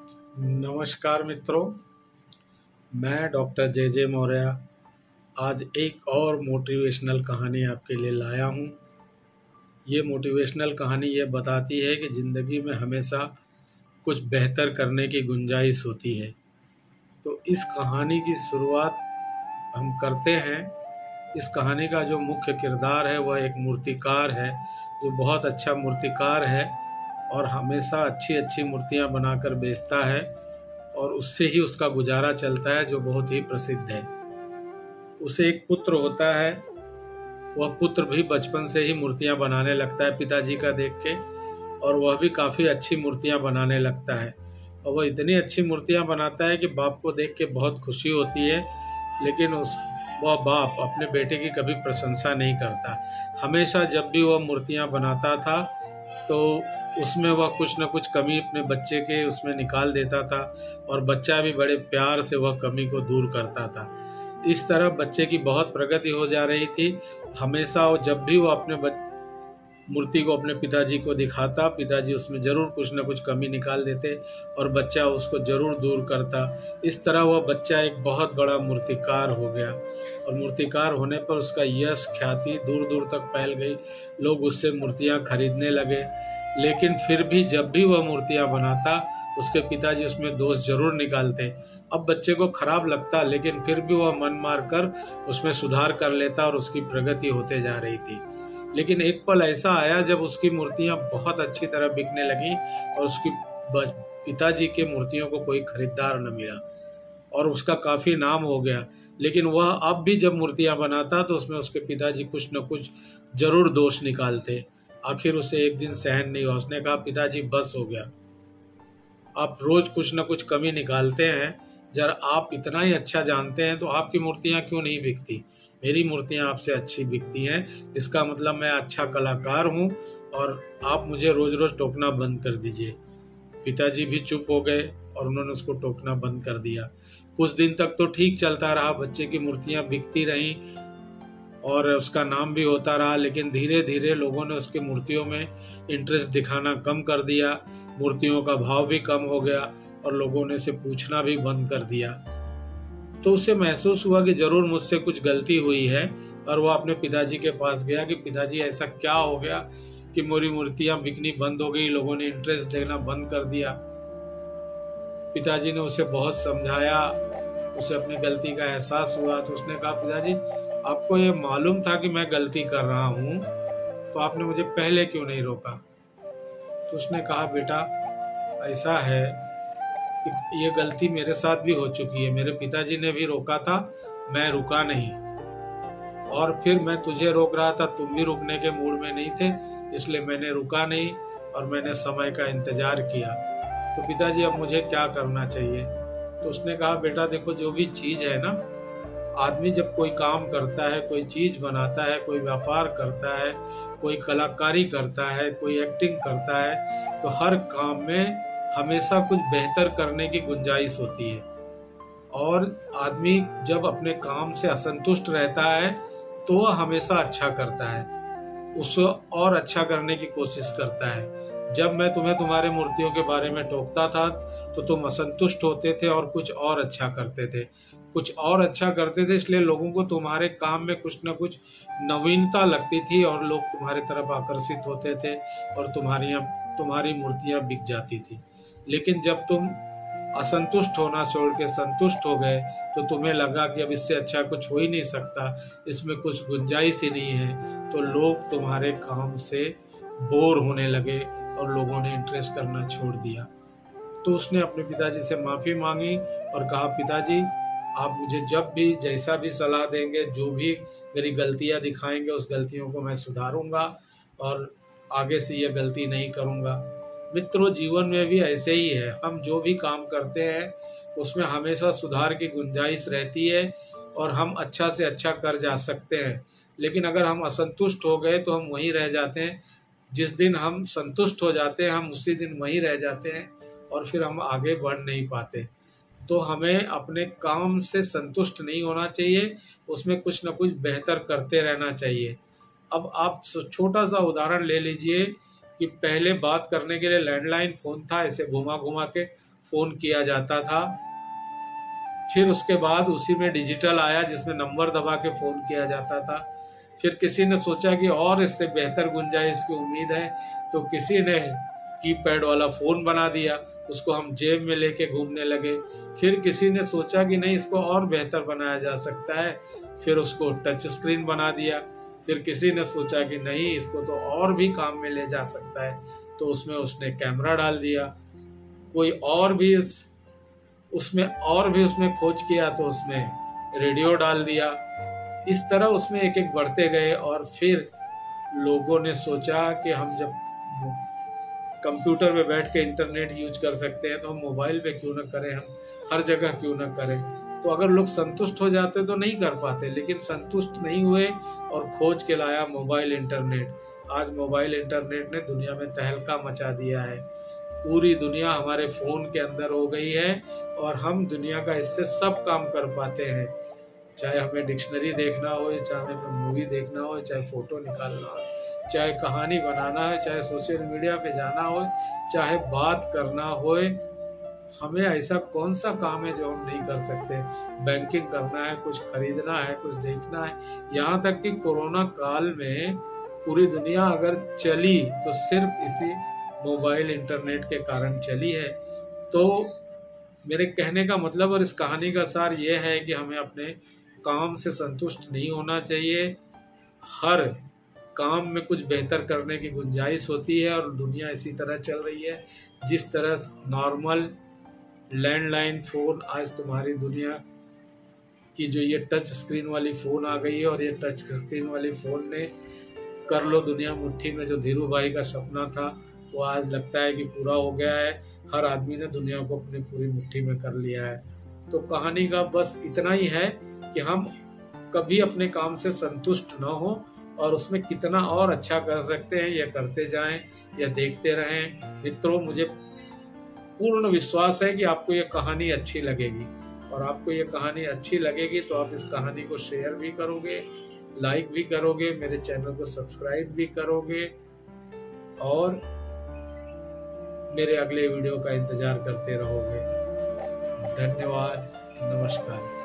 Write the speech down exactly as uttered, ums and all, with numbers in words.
नमस्कार मित्रों, मैं डॉक्टर जे जे मौर्य आज एक और मोटिवेशनल कहानी आपके लिए लाया हूँ। ये मोटिवेशनल कहानी ये बताती है कि ज़िंदगी में हमेशा कुछ बेहतर करने की गुंजाइश होती है। तो इस कहानी की शुरुआत हम करते हैं। इस कहानी का जो मुख्य किरदार है वह एक मूर्तिकार है, जो बहुत अच्छा मूर्तिकार है और हमेशा अच्छी अच्छी मूर्तियाँ बनाकर बेचता है और उससे ही उसका गुजारा चलता है, जो बहुत ही प्रसिद्ध है। उसे एक पुत्र होता है। वह पुत्र भी बचपन से ही मूर्तियां बनाने लगता है पिताजी का देख के, और वह भी काफ़ी अच्छी मूर्तियां बनाने लगता है। और वह इतनी अच्छी मूर्तियां बनाता है कि बाप को देख के बहुत खुशी होती है, लेकिन उस वह बाप अपने बेटे की कभी प्रशंसा नहीं करता। हमेशा जब भी वह मूर्तियां बनाता था तो उसमें वह कुछ न कुछ कमी अपने बच्चे के उसमें निकाल देता था, और बच्चा भी बड़े प्यार से वह कमी को दूर करता था। इस तरह बच्चे की बहुत प्रगति हो जा रही थी। हमेशा वो जब भी वो अपने मूर्ति को अपने पिताजी को दिखाता, पिताजी उसमें ज़रूर कुछ न कुछ कमी निकाल देते और बच्चा उसको ज़रूर दूर करता। इस तरह वह बच्चा एक बहुत बड़ा मूर्तिकार हो गया, और मूर्तिकार होने पर उसका यश ख्याति दूर दूर तक फैल गई। लोग उससे मूर्तियाँ खरीदने लगे, लेकिन फिर भी जब भी वह मूर्तियाँ बनाता उसके पिताजी उसमें दोष जरूर निकालते। अब बच्चे को खराब लगता, लेकिन फिर भी वह मन मार कर उसमें सुधार कर लेता और उसकी प्रगति होते जा रही थी। लेकिन एक पल ऐसा आया जब उसकी मूर्तियां बहुत अच्छी तरह बिकने लगी और उसकी पिताजी के मूर्तियों को कोई खरीदार न मिला और उसका काफ़ी नाम हो गया। लेकिन वह अब भी जब मूर्तियां बनाता तो उसमें उसके पिताजी कुछ न कुछ जरूर दोष निकालते। आखिर उसे एक दिन सहन नहीं हुआ। उसने कहा, पिताजी बस हो गया, आप रोज कुछ न कुछ कमी निकालते हैं। जरा आप इतना ही अच्छा जानते हैं तो आपकी मूर्तियां क्यों नहीं बिकती? मेरी मूर्तियां आपसे अच्छी बिकती हैं। इसका मतलब मैं अच्छा कलाकार हूं और आप मुझे रोज रोज टोकना बंद कर दीजिए। पिताजी भी चुप हो गए और उन्होंने उसको टोकना बंद कर दिया। कुछ दिन तक तो ठीक चलता रहा, बच्चे की मूर्तियां बिकती रहीं और उसका नाम भी होता रहा। लेकिन धीरे धीरे लोगों ने उसकी मूर्तियों में इंटरेस्ट दिखाना कम कर दिया, मूर्तियों का भाव भी कम हो गया और लोगों ने उसे पूछना भी बंद कर दिया। तो उसे महसूस हुआ कि जरूर मुझसे कुछ गलती हुई है, और वो अपने पिताजी के पास गया कि पिताजी ऐसा क्या हो गया कि मेरी मूर्तियां बिकनी बंद हो गई, लोगों ने इंटरेस्ट देना बंद कर दिया। पिताजी ने उसे बहुत समझाया, उसे अपनी गलती का एहसास हुआ। तो उसने कहा, पिताजी आपको ये मालूम था कि मैं गलती कर रहा हूँ, तो आपने मुझे पहले क्यों नहीं रोका? तो उसने कहा, बेटा ऐसा है कि ये गलती मेरे साथ भी हो चुकी है। मेरे पिताजी ने भी रोका था, मैं रुका नहीं, और फिर मैं तुझे रोक रहा था, तुम भी रुकने के मूड में नहीं थे, इसलिए मैंने रुका नहीं और मैंने समय का इंतजार किया। तो पिताजी अब मुझे क्या करना चाहिए? तो उसने कहा, बेटा देखो, जो भी चीज है ना, आदमी जब कोई काम करता है, कोई चीज बनाता है, कोई व्यापार करता है, कोई कलाकारी करता है, कोई एक्टिंग करता है, तो हर काम में हमेशा कुछ बेहतर करने की गुंजाइश होती है। और आदमी जब अपने काम से असंतुष्ट रहता है तो वह हमेशा अच्छा करता है, उसको और अच्छा करने की कोशिश करता है। जब मैं तुम्हें तुम्हारे मूर्तियों के बारे में टोकता था तो तुम असंतुष्ट होते थे और कुछ और अच्छा करते थे, कुछ और अच्छा करते थे, इसलिए लोगों को तुम्हारे काम में कुछ न कुछ नवीनता लगती थी और लोग तुम्हारी तरफ आकर्षित होते थे और तुम्हारी तुम्हारी मूर्तियां बिक जाती थी। लेकिन जब तुम असंतुष्ट होना छोड़ के संतुष्ट हो गए तो तुम्हें लगा कि अब इससे अच्छा कुछ हो ही नहीं सकता, इसमें कुछ गुंजाइश ही नहीं है, तो लोग तुम्हारे काम से बोर होने लगे और लोगों ने इंटरेस्ट करना छोड़ दिया। तो उसने अपने पिताजी से माफ़ी मांगी और कहा, पिताजी आप मुझे जब भी जैसा भी सलाह देंगे, जो भी मेरी गलतियां दिखाएंगे, उस गलतियों को मैं सुधारूंगा और आगे से यह गलती नहीं करूंगा। मित्रों, जीवन में भी ऐसे ही है। हम जो भी काम करते हैं उसमें हमेशा सुधार की गुंजाइश रहती है और हम अच्छा से अच्छा कर जा सकते हैं। लेकिन अगर हम असंतुष्ट हो गए तो हम वहीं रह जाते हैं। जिस दिन हम संतुष्ट हो जाते हैं हम उसी दिन वहीं रह जाते हैं और फिर हम आगे बढ़ नहीं पाते। तो हमें अपने काम से संतुष्ट नहीं होना चाहिए, उसमें कुछ न कुछ बेहतर करते रहना चाहिए। अब आप छोटा सा उदाहरण ले लीजिए कि पहले बात करने के लिए लैंडलाइन फ़ोन था, ऐसे घुमा घुमा के फ़ोन किया जाता था। फिर उसके बाद उसी में डिजिटल आया जिसमें नंबर दबा के फ़ोन किया जाता था। फिर किसी ने सोचा कि और इससे बेहतर गुंजाइश की उम्मीद है, तो किसी ने कीपैड वाला फ़ोन बना दिया, उसको हम जेब में लेके घूमने लगे। फिर किसी ने सोचा कि नहीं, इसको और बेहतर बनाया जा सकता है, फिर उसको टच स्क्रीन बना दिया। फिर किसी ने सोचा कि नहीं, इसको तो और भी काम में ले जा सकता है, तो उसमें उसने कैमरा डाल दिया। कोई और भी इस उसमें और भी उसमें खोज किया तो उसमें रेडियो डाल दिया। इस तरह उसमें एक एक बढ़ते गए और फिर लोगों ने सोचा कि हम जब कंप्यूटर में बैठ के इंटरनेट यूज कर सकते हैं तो हम मोबाइल पे क्यों ना करें, हम हर जगह क्यों ना करें। तो अगर लोग संतुष्ट हो जाते तो नहीं कर पाते, लेकिन संतुष्ट नहीं हुए और खोज के लाया मोबाइल इंटरनेट। आज मोबाइल इंटरनेट ने दुनिया में तहलका मचा दिया है। पूरी दुनिया हमारे फ़ोन के अंदर हो गई है और हम दुनिया का इससे सब काम कर पाते हैं। चाहे हमें डिक्शनरी देखना हो, चाहे हमें मूवी देखना हो, चाहे फ़ोटो निकालना हो, चाहे कहानी बनाना है, चाहे सोशल मीडिया पे जाना हो, चाहे बात करना हो, हमें ऐसा कौन सा काम है जो हम नहीं कर सकते। बैंकिंग करना है, कुछ खरीदना है, कुछ देखना है। यहाँ तक कि कोरोना काल में पूरी दुनिया अगर चली तो सिर्फ इसी मोबाइल इंटरनेट के कारण चली है। तो मेरे कहने का मतलब और इस कहानी का सार ये है कि हमें अपने काम से संतुष्ट नहीं होना चाहिए। हर काम में कुछ बेहतर करने की गुंजाइश होती है और दुनिया इसी तरह चल रही है। जिस तरह नॉर्मल लैंडलाइन फ़ोन आज तुम्हारी दुनिया की जो ये टच स्क्रीन वाली फ़ोन आ गई है, और ये टच स्क्रीन वाली फ़ोन ने कर लो दुनिया मुट्ठी में जो धीरू भाई का सपना था वो आज लगता है कि पूरा हो गया है। हर आदमी ने दुनिया को अपनी पूरी मुट्ठी में कर लिया है। तो कहानी का बस इतना ही है कि हम कभी अपने काम से संतुष्ट न हो और उसमें कितना और अच्छा कर सकते हैं यह करते जाएं या देखते रहें। मित्रों, मुझे पूर्ण विश्वास है कि आपको ये कहानी अच्छी लगेगी, और आपको ये कहानी अच्छी लगेगी तो आप इस कहानी को शेयर भी करोगे, लाइक भी करोगे, मेरे चैनल को सब्सक्राइब भी करोगे और मेरे अगले वीडियो का इंतजार करते रहोगे। धन्यवाद, नमस्कार।